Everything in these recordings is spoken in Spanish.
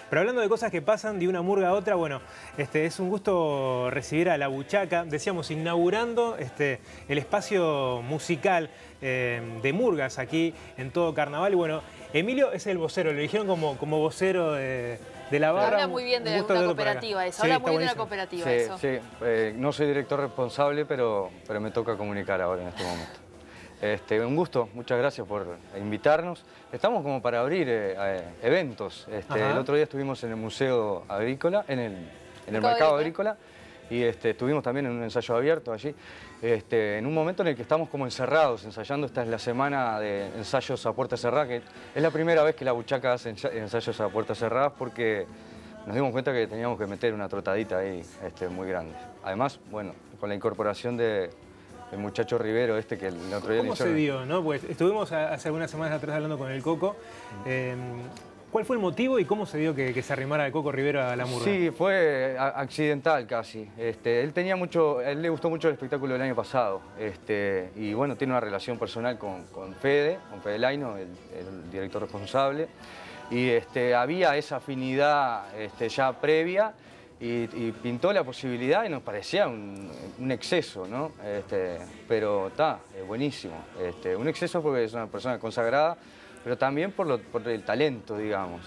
Pero hablando de cosas que pasan de una murga a otra, bueno, es un gusto recibir a La Buchaca, decíamos, inaugurando el espacio musical de murgas aquí en todo Carnaval. Y bueno, Emilio es el vocero, lo eligieron como vocero de la barra. Habla muy bien de una cooperativa eso, habla muy bien de una cooperativa eso. Sí, no soy director responsable, pero me toca comunicar ahora en este momento. Un gusto, muchas gracias por invitarnos. Estamos como para abrir eventos. El otro día estuvimos en el Museo Agrícola, en el Mercado Agrícola, y estuvimos también en un ensayo abierto allí, en un momento en el que estamos como encerrados, ensayando. Esta es la semana de ensayos a puerta cerrada, que es la primera vez que La Buchaca hace ensayos a puertas cerradas, porque nos dimos cuenta que teníamos que meter una trotadita ahí muy grande. Además, bueno, con la incorporación de el muchacho Rivero que el otro día... ¿Cómo se dio, no? Pues estuvimos hace algunas semanas atrás hablando con el Coco. ¿Cuál fue el motivo y cómo se dio que se arrimara el Coco Rivero a la murga? Sí, fue accidental casi. Él le gustó mucho el espectáculo del año pasado. Y bueno, tiene una relación personal con Fede Laino, el director responsable. Y había esa afinidad ya previa. Y pintó la posibilidad y nos parecía un exceso, ¿no? Pero está, buenísimo. Un exceso porque es una persona consagrada, pero también por el talento, digamos.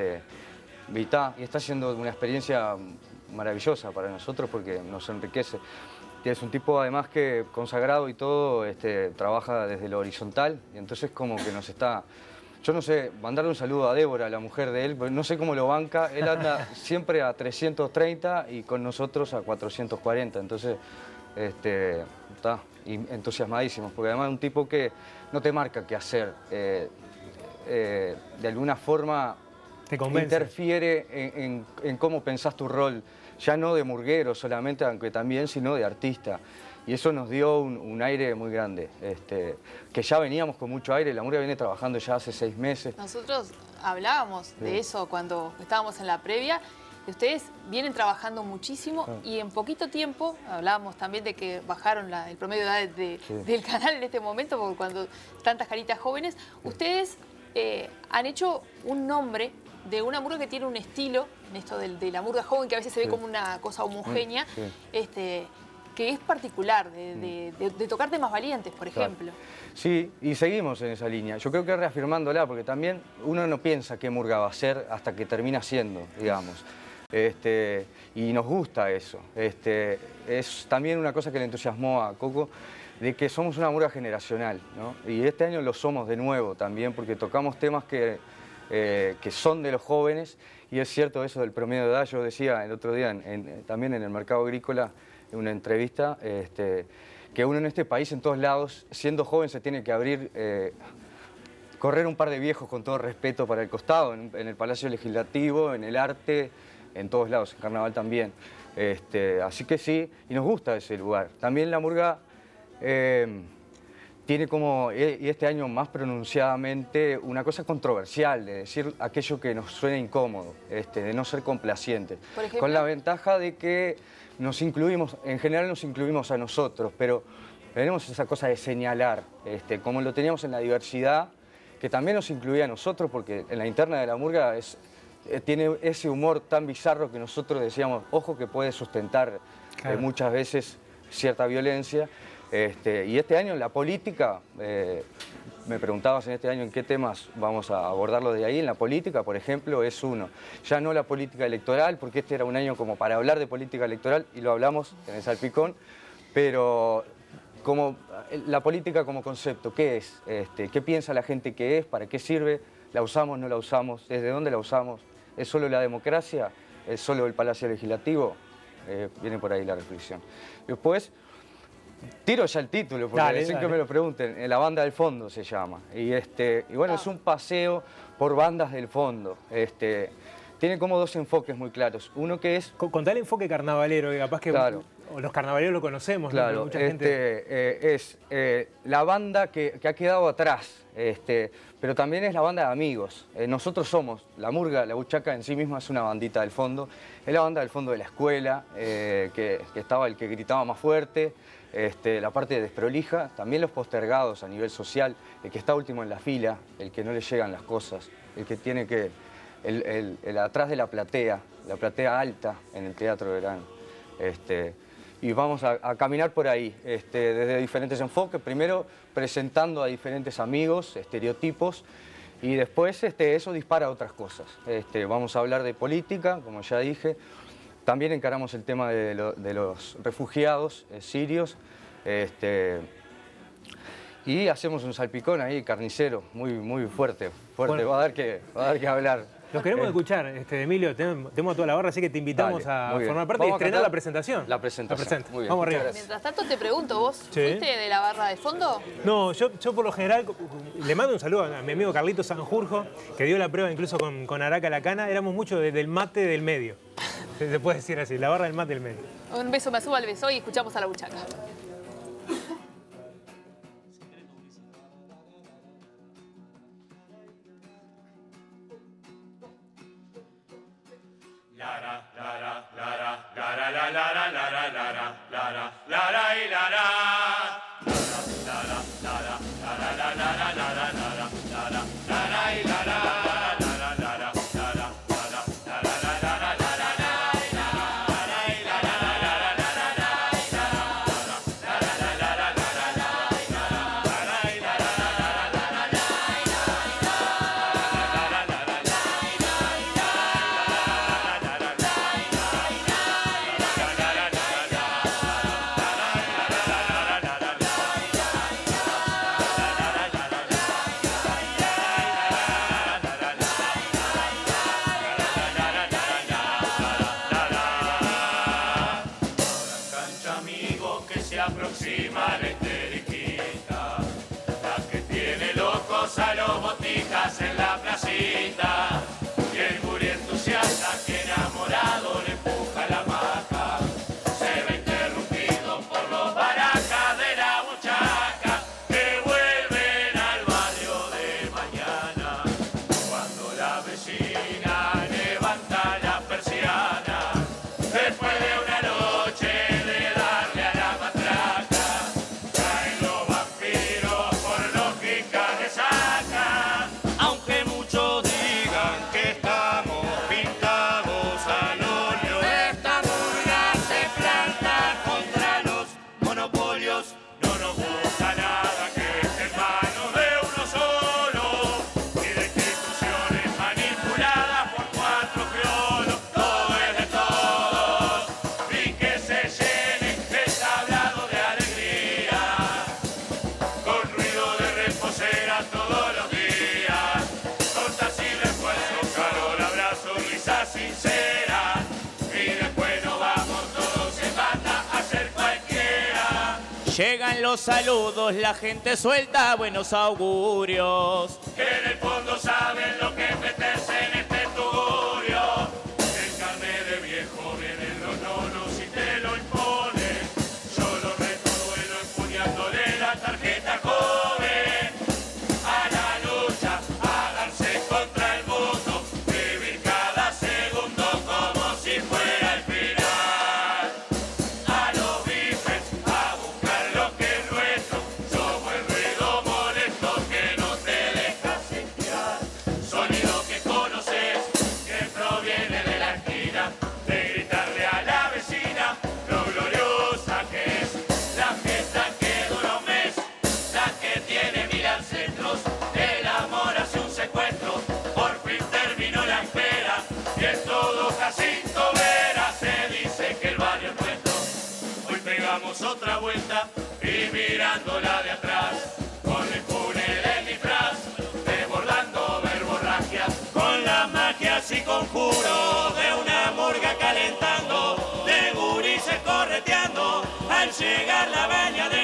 Y está siendo una experiencia maravillosa para nosotros porque nos enriquece. Es un tipo además que consagrado y todo, trabaja desde lo horizontal y entonces como que nos está... Yo no sé, mandarle un saludo a Débora, la mujer de él, no sé cómo lo banca. Él anda siempre a 330 y con nosotros a 440. Entonces, está entusiasmadísimo. Porque además es un tipo que no te marca qué hacer. De alguna forma te convence, interfiere en cómo pensás tu rol. Ya no de murguero solamente, aunque también, sino de artista. Y eso nos dio un aire muy grande, que ya veníamos con mucho aire. La murga viene trabajando ya hace 6 meses. Nosotros hablábamos de eso cuando estábamos en la previa. Ustedes vienen trabajando muchísimo y en poquito tiempo, hablábamos también de que bajaron el promedio de edad del canal en este momento, porque cuando tantas caritas jóvenes, ustedes han hecho un nombre de una murga que tiene un estilo, en esto de la murga joven, que a veces se ve como una cosa homogénea, que es particular, de tocar temas valientes, por ejemplo. Sí, y seguimos en esa línea. Yo creo que reafirmándola, porque también uno no piensa qué murga va a ser hasta que termina siendo, digamos. Y nos gusta eso. Es también una cosa que le entusiasmó a Coco, de que somos una murga generacional, ¿no? Y este año lo somos de nuevo también, porque tocamos temas que son de los jóvenes, y es cierto eso del promedio de edad. Yo decía el otro día también en el Mercado Agrícola, en una entrevista, que uno en este país, en todos lados, siendo joven, se tiene que abrir, correr un par de viejos con todo respeto para el costado, en el Palacio Legislativo, en el arte, en todos lados, en Carnaval también. Así que sí, y nos gusta ese lugar. También la murga tiene como, y este año más pronunciadamente, una cosa controversial, de decir aquello que nos suena incómodo, de no ser complacientes. Con la ventaja de que nos incluimos, en general nos incluimos a nosotros, pero tenemos esa cosa de señalar, como lo teníamos en la diversidad, que también nos incluía a nosotros, porque en la interna de la murga tiene ese humor tan bizarro que nosotros decíamos, ojo, que puede sustentar muchas veces cierta violencia. Y este año en la política, me preguntabas en este año en qué temas vamos a abordarlo de ahí. En la política, por ejemplo, es uno. Ya no la política electoral, porque este era un año como para hablar de política electoral, y lo hablamos en el Salpicón, pero como la política como concepto, ¿qué es? ¿Qué piensa la gente que es? ¿Para qué sirve? ¿La usamos, no la usamos? ¿Desde dónde la usamos? ¿Es solo la democracia? ¿Es solo el Palacio Legislativo? Viene por ahí la reflexión. Después, tiro ya el título, porque dicen que me lo pregunten. La banda del fondo se llama. Y bueno, es un paseo por bandas del fondo. Tiene como dos enfoques muy claros. Uno que es... Contá el enfoque carnavalero, que capaz que los carnavaleros lo conocemos, claro, ¿no? Mucha gente... es la banda que ha quedado atrás, pero también es la banda de amigos. Nosotros somos, la murga, la Buchaca en sí misma es una bandita del fondo. Es la banda del fondo de la escuela, que estaba el que gritaba más fuerte, la parte desprolija, también los postergados a nivel social, el que está último en la fila, el que no le llegan las cosas, el que tiene que el atrás de la platea alta en el Teatro Verano. Y vamos a caminar por ahí, desde diferentes enfoques, primero presentando a diferentes amigos, estereotipos, y después eso dispara a otras cosas. Vamos a hablar de política, como ya dije, también encaramos el tema de los refugiados sirios, y hacemos un salpicón ahí, carnicero, muy fuerte, bueno, va a dar que hablar. Los queremos escuchar, Emilio, tenemos toda la barra, así que te invitamos a formar parte y estrenar la presentación. La presentación. Muy bien. Vamos arriba. Mientras tanto te pregunto, ¿vos fuiste de la barra de fondo? No, yo por lo general le mando un saludo a mi amigo Carlitos Sanjurjo, que dio la prueba incluso con Araca Lacana. Éramos mucho del mate del medio, se puede decir así, la barra del mate del medio. Un beso, me subo al beso y escuchamos a La Buchaca. Aproxima la esteriquita, la que tiene locos a los botijas en la placita, y el gurí entusiasta que enamorado le empuja la hamaca, se ve interrumpido por los baracas de La Buchaca, que vuelven al barrio de mañana, cuando la vecina levanta la persiana, después de una noche de darle a la matraca. Aunque muchos digan que estamos pintados al óleo, esta murga se planta contra los monopolios. No nos gusta nada que esté en manos de uno solo, ni de instituciones manipuladas por 4 criollos. Todo es de todos, y que se llene el tablado de alegría, con ruido de reposera todos los días, tortas y refuerzo, calor, abrazo, risa sincera, y después nos vamos todos en banda a hacer cualquiera. Llegan los saludos, la gente suelta buenos augurios, que en el fondo saben lo que es meterse en este tugurio. El carnet de viejo vienen los nonos y te lo imponen. Yo lo reto duelo empuñándole la tarjeta joven. A la lucha, a darse contra el mundo, vivir cada segundo como si fuera el final. A los bifes, a buscar lo que es nuestro, somos el ruido molesto que no te deja sentir. Sonido que conoces, que proviene de la esquina, de gritarle a la vecina lo gloriosa que es la fiesta que dura un mes, la que tiene 1000 ancestros. El amor hace un secuestro, por fin terminó la espera, y en todo Jacinto Vera se dice que el barrio es nuestro. Hoy pegamos otra vuelta y mirándola de atrás, con el pune del disfraz, desbordando verborragias, con las magias y conjuros de una murga calentando, de gurises correteando, al llegar la bañadera.